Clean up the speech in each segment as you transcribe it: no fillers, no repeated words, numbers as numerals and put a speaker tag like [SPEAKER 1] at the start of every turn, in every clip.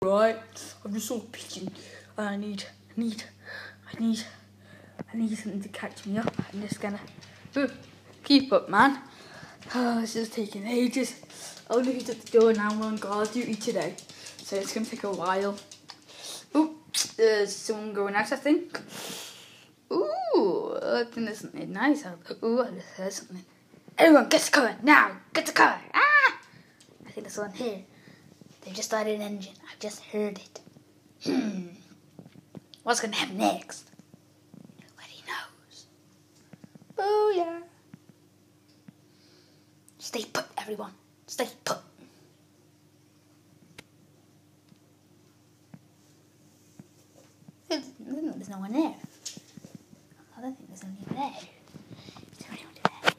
[SPEAKER 1] Right, I've just saw a pigeon and I need something to catch me up. I'm just gonna keep up, man. This is taking ages. I wonder who's at the door now. I'm on guard duty today, so it's gonna take a while. Oh, there's someone going out, I think. Ooh, I think there's something nice out there. Ooh, I just heard something. Everyone, get the car now! Get the car! Ah! I think there's one here. They just started an engine. I've just heard it. What's gonna happen next? Nobody knows. Oh yeah. Stay put, everyone. Stay put. There's no one there. I don't think there's anyone there. Is there anyone there?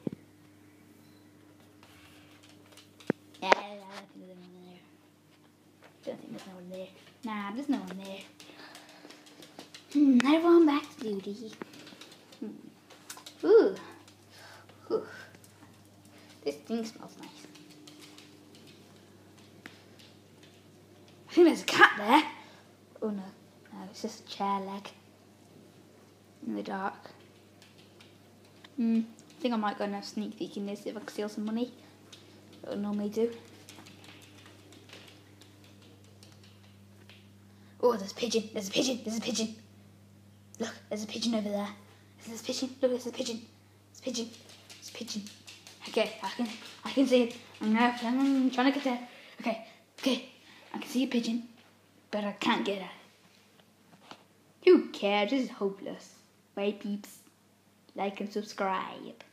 [SPEAKER 1] Yeah, I don't think there's anyone there. Don't think there's no one there. Nah, there's no one there. Everyone back to duty. Ooh. Ooh. This thing smells nice. I think there's a cat there. Oh no. No, it's just a chair leg. In the dark. I think I might go and have a sneak peek in this if I can steal some money. That I normally do. Oh, there's a pigeon. There's a pigeon. There's a pigeon. Look, there's a pigeon over there. There's a pigeon. Look, there's a pigeon. There's a pigeon. There's a pigeon. Okay, I can see it. I'm trying to get there. Okay. I can see a pigeon, but I can't get at it. Who cares? This is hopeless. Bye, peeps. Like and subscribe.